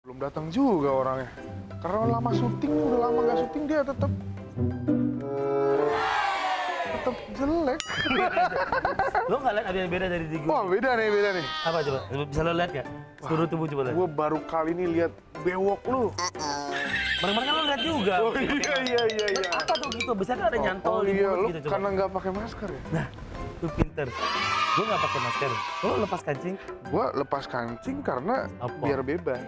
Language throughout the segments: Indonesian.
Belum datang juga orangnya. Karena lama syuting, udah lama nggak syuting dia tetap jelek. Lo nggak lihat ada yang beda dari di gue? Wah beda nih. Apa coba? Bisa lo lihat nggak? Seluruh tubuh coba lihat. Gue baru kali ini lihat bewok lu. Barang-barang kan lo lihat juga. Oh iya. Apa tuh gitu? Biasanya ada nyantol di iya, mulut lu gitu coba. karena nggak pakai masker ya? Nah, lu pinter. Gue nggak pakai masker. Lo lepas kancing? Gue lepas kancing karena Apa? biar bebas.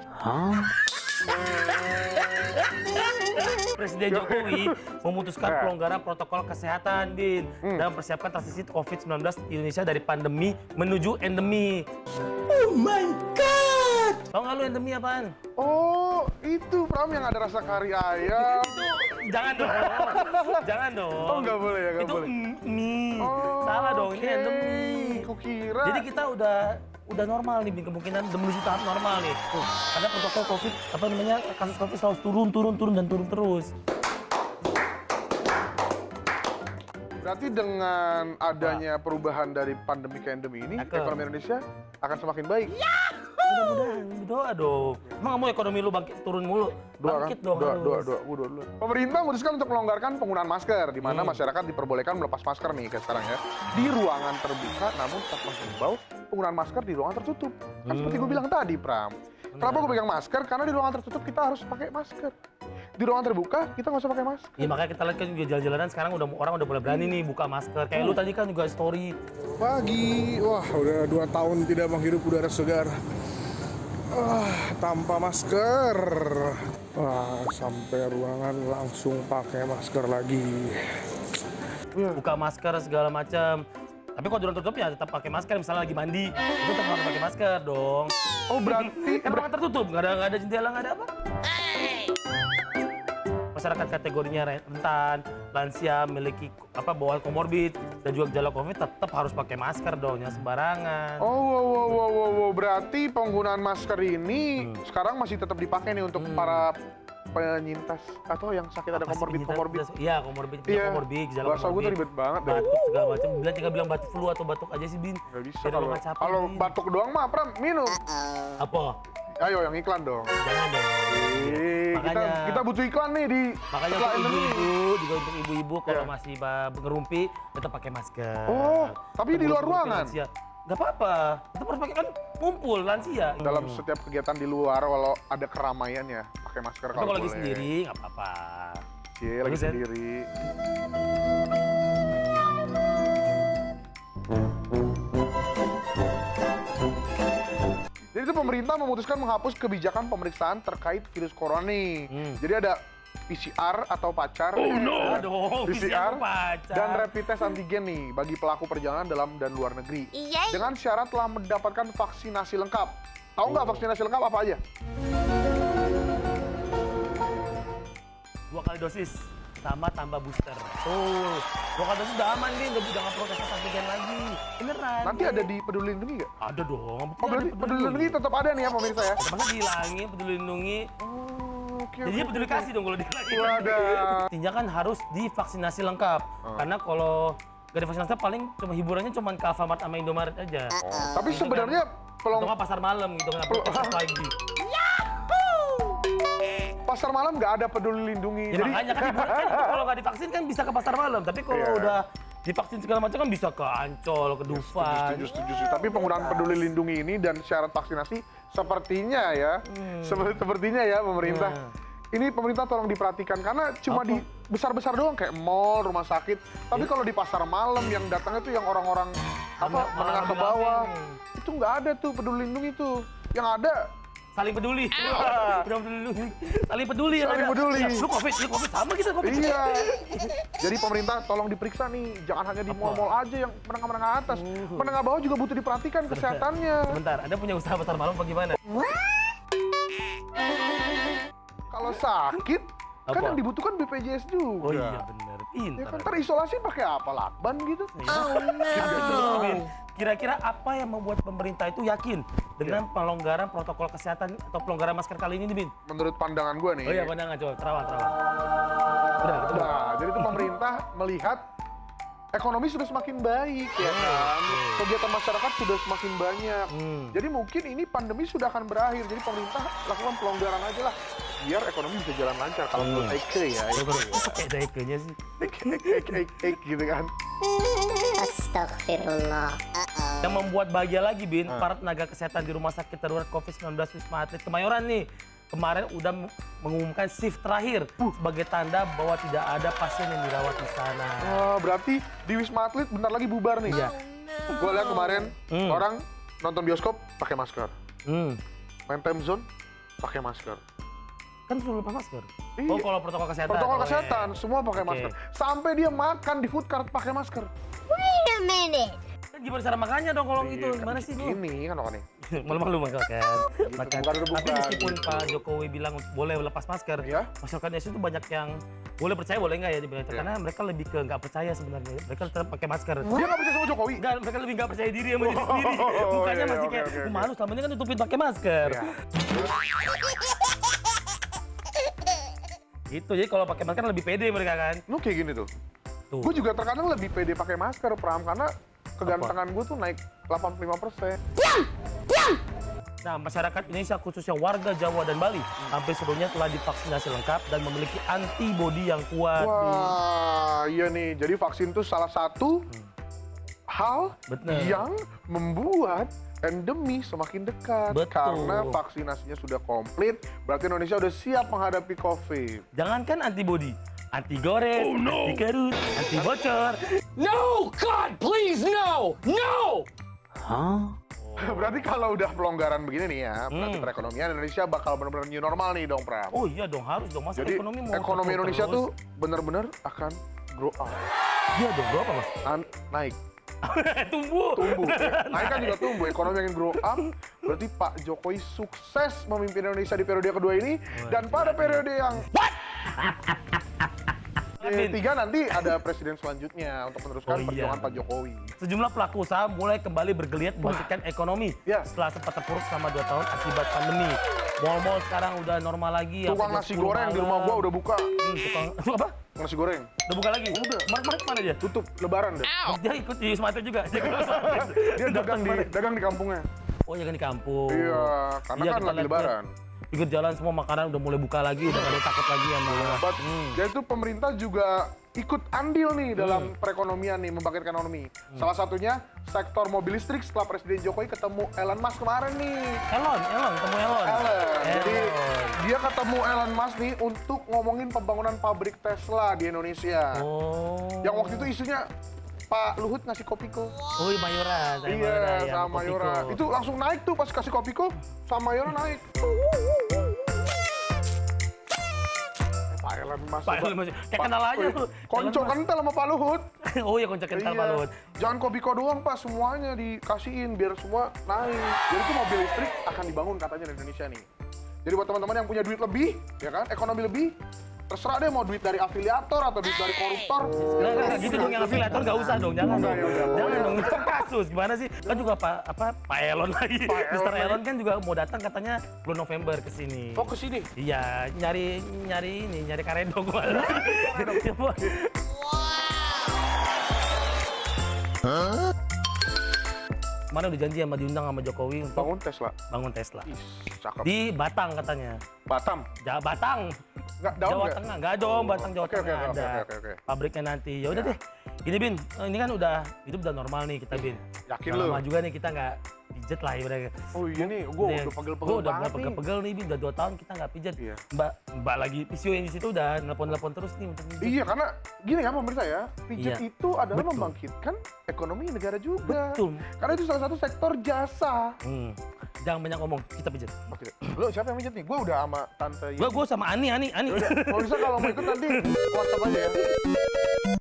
Presiden Jokowi memutuskan pelonggaran protokol kesehatan, Bin, dalam persiapkan transisi COVID-19 Indonesia dari pandemi menuju endemi. Oh my God! Tahu nggak lu endemi apaan? Oh, itu Pram yang ada rasa kari ayam. Jangan dong. Jangan dong. Oh, nggak boleh ya, nggak itu boleh. mie. Oh, Salah dong, ini oke. endemi. Kukira. Jadi kita udah normal nih, Bin, kemungkinan udah menuju tahap normal nih. Karena protokol COVID, apa namanya, kasus COVID selalu turun dan turun terus. Berarti dengan adanya perubahan dari pandemi ke endemi ini, ekonomi Indonesia akan semakin baik. Mudah-mudahan, doa dong. Emang nggak mau ekonomi lu bangkit turun mulu? Bangkit dong. Doa. Pemerintah memutuskan untuk melonggarkan penggunaan masker, di mana masyarakat diperbolehkan melepas masker nih kayak sekarang ya, di ruangan terbuka, namun tetap menghimbau penggunaan masker di ruangan tertutup. Kan seperti gue bilang tadi, Pram. Kenapa gue pegang masker? Karena di ruangan tertutup kita harus pakai masker. Di ruangan terbuka kita nggak usah pakai masker. Iya, makanya kita lihat kan juga jalan-jalanan sekarang orang udah mulai berani nih buka masker. Kayak lu tadi kan juga story. Pagi, wah udah 2 tahun tidak menghirup udara segar. Tanpa masker. Wah, sampai ruangan langsung pakai masker lagi. Buka masker segala macam. Tapi kalau di ruang tertutup ya tetap pakai masker. Misalnya lagi mandi, itu tetap harus pakai masker dong. Oh berarti Kan ruangan tertutup, nggak ada jendela, nggak ada apa. Masyarakat kategorinya rentan, lansia, memiliki bawaan komorbid dan juga gejala COVID tetap harus pakai masker dong, jangan sembarangan. wow. Berarti penggunaan masker ini sekarang masih tetap dipakai nih untuk para penyintas atau yang sakit ada komorbid. Iya, komorbid, gejala bahasa gue tuh ribet banget deh. batuk segala macam. Tinggal bilang batuk flu atau batuk aja sih, Bin. Gak bisa Biar lu nggak capek, kalau Bin. batuk doang mah Pram minum. Apa? Ayo yang iklan dong. Jangan dong. Kita butuh iklan nih di Makanya setelah untuk endemi. ibu-ibu, juga untuk ibu-ibu kalau Iya. masih ngerumpi tetap pakai masker. Oh, tapi di luar ruangan? Lansia. Nggak apa-apa, tetap harus pakai, kan ngumpul lansia. Dalam setiap kegiatan di luar, walau ada keramaian ya, pakai masker Tapi kalau kalau lagi boleh. sendiri nggak apa-apa. Iya, lagi Bagus, ya? sendiri. Jadi itu pemerintah memutuskan menghapus kebijakan pemeriksaan terkait virus corona nih. Jadi ada PCR atau pacar, Aduh, PCR pacar. dan rapid test antigen nih bagi pelaku perjalanan dalam dan luar negeri. Dengan syarat telah mendapatkan vaksinasi lengkap. Tahu nggak vaksinasi lengkap apa aja? 2 kali dosis sama tambah booster. Tuh, 2 kali dosis udah aman, Bin. Jangan perlu tes antigen lagi. Beneran. Nanti ada di Peduli Lindungi nggak? Ada dong. Oh berarti Peduli Lindungi tetap ada nih ya pemirsa ya? Masa dihilangin Peduli Lindungi? Oke. Jadi peduli kasih dong kalau dihilangin. Wadah. Intinya kan harus divaksinasi lengkap. Karena kalau gak divaksinasi lengkap paling cuma hiburannya cuma ke Alfamart sama Indomaret aja. Tapi sebenarnya Atau nggak pasar malam gitu kan, lagi. pasar malam nggak ada Peduli Lindungi. Ya, makanya kan hiburan kan kalau nggak divaksin kan bisa ke pasar malam. Tapi kalau Iya. udah divaksin segala macam kan bisa ke Ancol, ke Dufan. Setuju. Tapi penggunaan Peduli Lindungi ini dan syarat vaksinasi sepertinya ya, sepertinya ya pemerintah. Ini pemerintah tolong diperhatikan karena cuma di besar-besar doang kayak mall, rumah sakit. Tapi kalau di pasar malam yang datangnya tuh yang orang-orang menengah ke bawah, itu nggak ada tuh Peduli Lindungi tuh. Yang ada Saling peduli. Saling peduli. Saling peduli. Lu COVID sama kita COVID. iya. Jadi pemerintah tolong diperiksa nih, jangan hanya di mall-mall aja yang menengah-menengah atas. Menengah bawah juga butuh diperhatikan kesehatannya. Sebentar, Anda punya usaha pasar malam apa gimana? Kalau sakit kan Apa? yang dibutuhkan BPJS juga. Oh iya bener, Ya pintar. kan terisolasi pakai apa? Lakban gitu. Kira-kira apa yang membuat pemerintah itu yakin dengan pelonggaran protokol kesehatan atau pelonggaran masker kali ini, Bin? Menurut pandangan gue nih. Oh iya, pandangan coba, terawang. Udah. Nah, jadi itu pemerintah melihat ekonomi sudah semakin baik ya kan. Kegiatan masyarakat sudah semakin banyak. Jadi mungkin ini pandemi sudah akan berakhir. Jadi pemerintah lakukan pelonggaran aja lah biar ekonomi bisa jalan lancar. Kalau menurut Eike ya. Pakai Eike-nya sih. Eike gitu kan. Astagfirullah. Yang membuat bahagia lagi, Bin, para tenaga kesehatan di Rumah Sakit Darurat COVID-19 Wisma Atlet Kemayoran nih, kemarin udah mengumumkan shift terakhir sebagai tanda bahwa tidak ada pasien yang dirawat di sana. Wah, berarti di Wisma Atlet bentar lagi bubar nih. Iya. Gue lihat kemarin orang nonton bioskop pakai masker, main time zone pakai masker. Kan suruh lepas masker. Iya. Oh, kalau protokol kesehatan. Protokol Oh, kesehatan iya. semua pakai Oke. masker. Sampai dia makan di food cart pakai masker. Wait a minute. Kan gimana cara makannya dong kalau gitu? Gimana sih lu? Ini kan makannya. Malu-malu makan kan. Makan. bukan. Tapi meskipun Pak Jokowi bilang boleh lepas masker, Iya. masyarakat Indonesia itu banyak yang boleh percaya boleh nggak ya dibilang karena mereka lebih ke nggak percaya sebenarnya. Mereka tetap pakai masker. Dia nggak percaya sama Jokowi. Enggak, mereka lebih nggak percaya diri sama diri sendiri. Bukannya iya, masih oke, kayak, oke, oke. malu selama ini kan tutupin pakai masker. Ya. Gitu, jadi kalau pakai masker lebih pede mereka kan. Lu kayak gini tuh. Tuh. Gue juga terkadang lebih pede pakai masker, Pram, karena kegantengan gue tuh naik 85%. Nah, masyarakat Indonesia khususnya warga Jawa dan Bali hampir seluruhnya telah divaksinasi lengkap dan memiliki antibodi yang kuat. Wah, iya nih. Jadi vaksin tuh salah satu hal Bener. yang membuat endemi semakin dekat. Betul. Karena vaksinasinya sudah komplit, berarti Indonesia udah siap menghadapi COVID. Jangankan antibodi, anti gores, anti kerut, anti bocor. No! God, please, no! No! Berarti kalau udah pelonggaran begini nih ya, berarti perekonomian Indonesia bakal benar-benar new normal nih dong, Pram. Oh iya dong, harus dong. Masa Jadi ekonomi mau ekonomi terus? Indonesia tuh benar-benar akan grow up. Iya dong, berapa Mas? Naik. Tumbuh. Tumbuh. Naik kan juga tumbuh. Ekonomi yang grow up. Berarti Pak Jokowi sukses memimpin Indonesia di periode kedua ini. Dan pada periode yang ketiga nanti ada presiden selanjutnya untuk meneruskan Oh, iya. perjuangan Pak Jokowi. Sejumlah pelaku usaha mulai kembali bergeliat membangkitkan ekonomi Ya. setelah sempat terpuruk selama 2 tahun akibat pandemi. Mal-mal sekarang udah normal lagi. Tukang sampai nasi 10 goreng di rumah gua udah buka. Tukang apa? Nasi goreng. Udah buka lagi? Udah. Kemarin mana dia? Tutup lebaran deh. Dia ikut di Wisma Atlet juga. Dia dagang di kampungnya. Oh, ya kan di kampung. Iya, karena Iya, kan kita lagi lihat lebaran. Pinggir jalan semua makanan udah mulai buka lagi, udah gak ada yang takut lagi sama But, jadi itu pemerintah juga ikut andil nih dalam perekonomian nih, membangkitkan ekonomi. Salah satunya sektor mobil listrik setelah Presiden Jokowi ketemu Elon Musk kemarin nih. Elon, ketemu Elon. Jadi dia ketemu Elon Musk nih untuk ngomongin pembangunan pabrik Tesla di Indonesia. Oh. Yang waktu itu isunya Pak Luhut ngasih Kopiko. Oh, iya, Mayora. Saya Mayora, Iya, yang sama Mayora. Kopiko. Itu langsung naik tuh pas kasih Kopiko, sama Mayora naik. Pak Elon Musk. Pak Elon Musk. Kayak kenal aja tuh. Konco Elon Musk. kental sama Pak Luhut. Oh iya, konco kental Pak Luhut. Jangan Kopiko doang Pak, semuanya dikasihin biar semua naik. Jadi itu mobil listrik akan dibangun katanya di Indonesia nih. Jadi buat teman-teman yang punya duit lebih, ya kan, ekonomi lebih, terserah deh mau duit dari afiliator atau duit dari koruptor. Nah, gitu dong yang afiliator nggak usah dong, jangan dong. ya udah. Jangan dong, itu kan kasus. Gimana sih? Kan juga Pak Elon lagi. Elon Mr. lagi. Elon kan juga mau datang katanya bulan November ke sini. Oh, ke sini. Iya, nyari karedok. Kemarin udah janji sama diundang sama Jokowi untuk Bangun Tesla. bangun Tesla. Ih, cakep. Di Batang katanya. Batam. Batang. Nggak, daun Jawa nggak? Tengah, nggak dong, Batang Jawa Oke, Tengah oke, ada. oke. Pabriknya nanti. Ya udah deh. Gini Bin, ini kan udah hidup udah normal nih kita Bin. Yakin Udah lu? lama juga nih kita nggak pijet lah ibaratnya. Oh iya nih, gue udah pegel-pegel Gue udah banget nih. pegel-pegel nih Bin, udah 2 tahun kita nggak pijet. Iya. Mbak lagi PCO yang di situ udah nelpon terus nih untuk pijet. Iya, karena gini ya pemirsa ya, pijet Iya. itu adalah Betul. membangkitkan ekonomi negara juga. Betul. Karena itu salah satu sektor jasa. Jangan banyak ngomong, kita pijet. Oke, lo siapa yang pijet nih? Gue udah sama tante. Gue sama Ani. Udah, kalau bisa kalau mau ikut nanti WhatsApp aja ya.